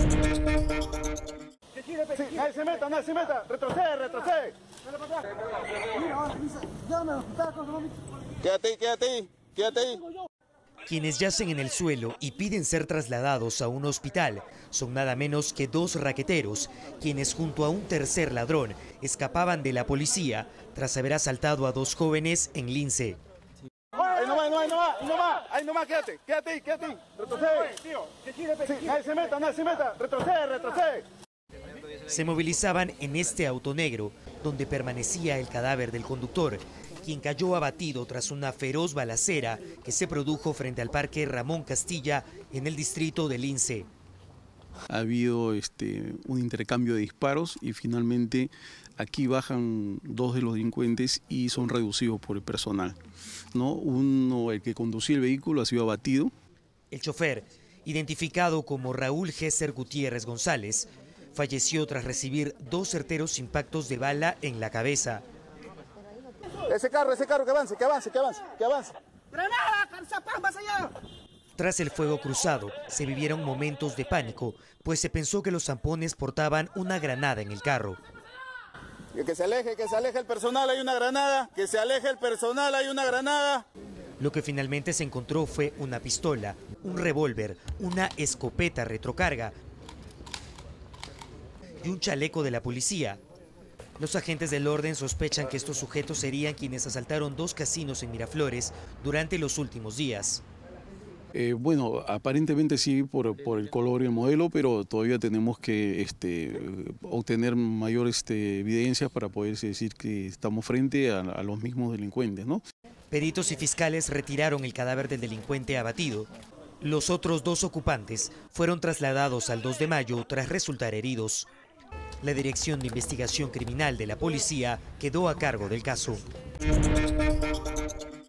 Sí, nadie se meta, retrocede. Quédate ahí. Quienes yacen en el suelo y piden ser trasladados a un hospital son nada menos que dos raqueteros, quienes junto a un tercer ladrón escapaban de la policía tras haber asaltado a dos jóvenes en Lince. Ahí nomás, quédate ahí, retrocede. Sí, nadie se meta, retrocede. Se movilizaban en este auto negro, donde permanecía el cadáver del conductor, quien cayó abatido tras una feroz balacera que se produjo frente al Parque Ramón Castilla en el distrito de Lince. Ha habido un intercambio de disparos y finalmente aquí bajan dos de los delincuentes y son reducidos por el personal, ¿no? Uno, el que conducía el vehículo, ha sido abatido. El chofer, identificado como Raúl Gesser Gutiérrez González, falleció tras recibir dos certeros impactos de bala en la cabeza. Ese carro, que avance. ¡Granada! ¡Carzapán, más allá! Tras el fuego cruzado, se vivieron momentos de pánico, pues se pensó que los zampones portaban una granada en el carro. Que se aleje el personal, hay una granada. Lo que finalmente se encontró fue una pistola, un revólver, una escopeta retrocarga y un chaleco de la policía. Los agentes del orden sospechan que estos sujetos serían quienes asaltaron dos casinos en Miraflores durante los últimos días. Bueno, aparentemente sí por el color y el modelo, pero todavía tenemos que obtener mayor evidencias para poder decir que estamos frente a los mismos delincuentes, ¿no? Peritos y fiscales retiraron el cadáver del delincuente abatido. Los otros dos ocupantes fueron trasladados al 2 de mayo tras resultar heridos. La Dirección de Investigación Criminal de la Policía quedó a cargo del caso.